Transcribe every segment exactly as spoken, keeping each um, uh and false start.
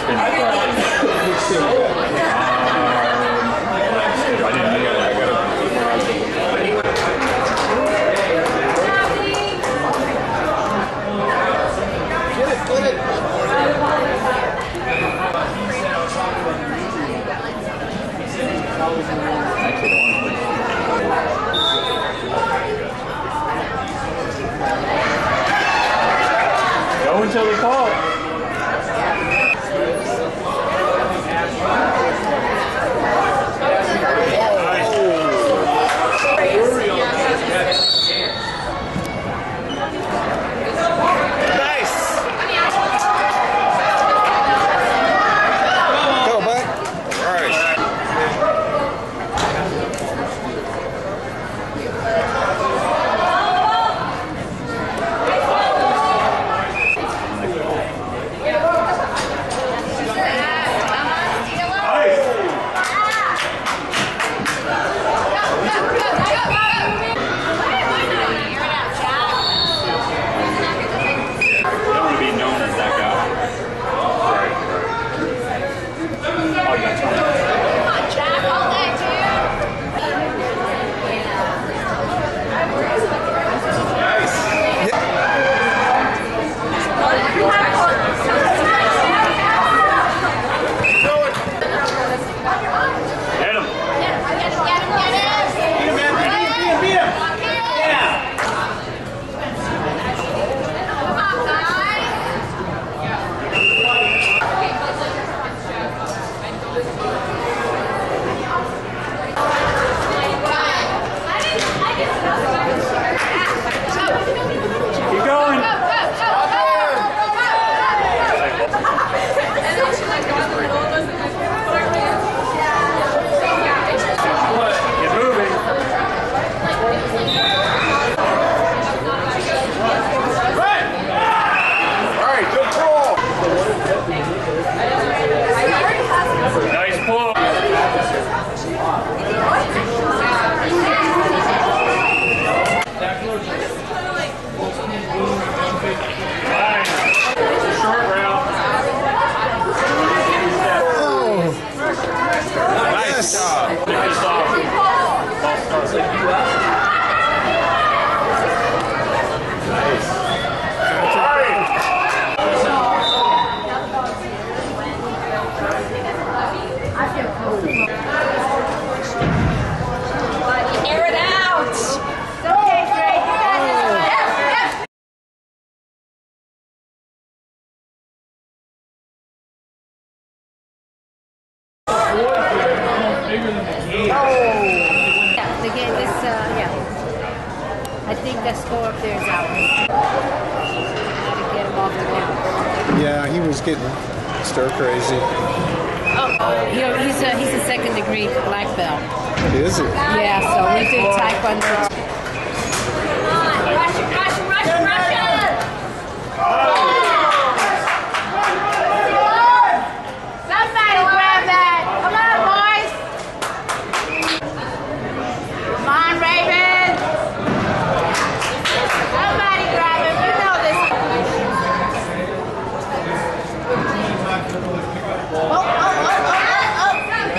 spin the clutch. I didn't know that. I gotta. Get it, get it. Actually, go until they call. I think the score up there is out. Get him off the ground. Yeah, he was getting stir crazy. Oh, he, he's a he's a second degree black belt. Is he? Yeah, so we do taekwondo. Russian, Russian, Russian, Russian! Somebody grab that! Come on, boys! Come on, Raven! Somebody grab him. You know this. Oh, oh, oh, oh, oh,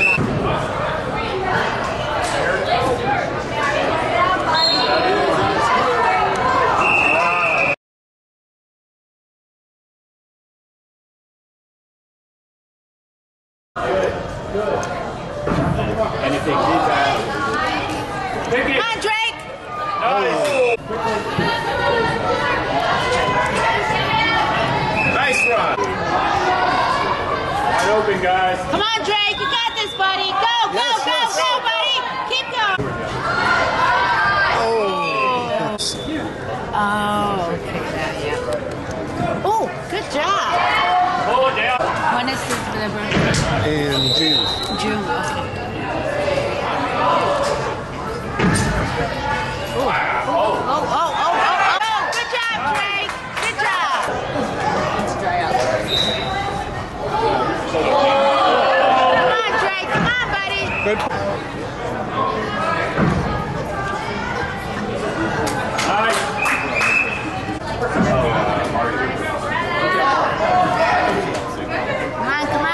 Anything deep out. Pick it. Come on, Drake! Nice run. Wide open, guys. Come on, Drake! You got this, buddy! Go, go, Yes, go, yes. go, buddy! Keep going! Oh. Oh, okay, that, yeah. Oh, good job. Pull it down. When is his birthday? In June. June, okay. Oh, oh, oh, oh, oh! Good job, Drake! Good job! Come on, Drake! Come on, buddy! Good. Nice. Come on, come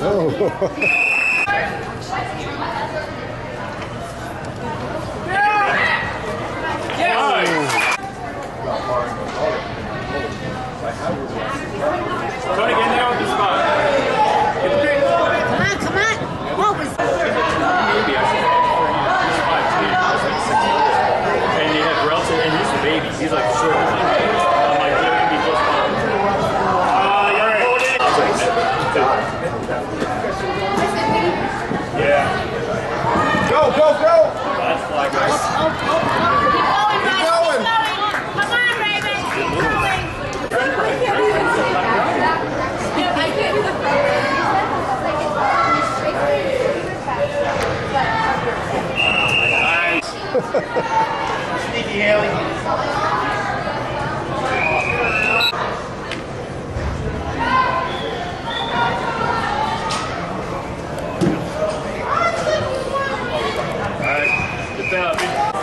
Tony, get down with the spot. Come on, come on. What was Maybe I should have for you. He's five two. And you have Relton, and he's the baby. He's like short. I'm like, they're gonna be just fine. Ah, you're holding. Yeah. Go, go, go! That's flag race. Keep going, guys. Keep going. Come on, Raven. Keep going. Sneaky Haley. Alright, get down.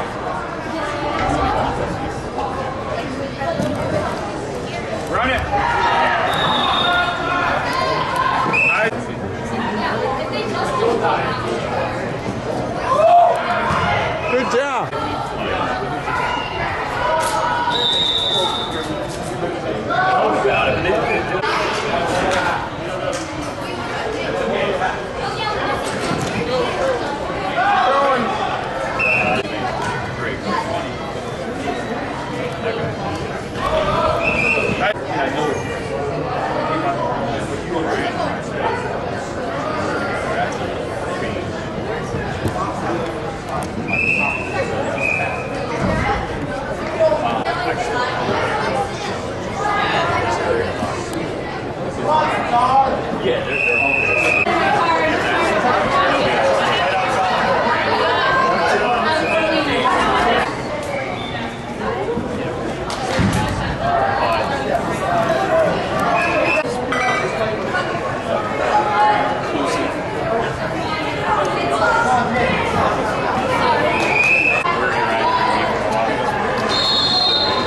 Run it. Good job. Yeah, they're, they're home.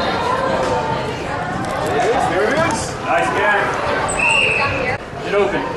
There it is. Nice catch. Get open.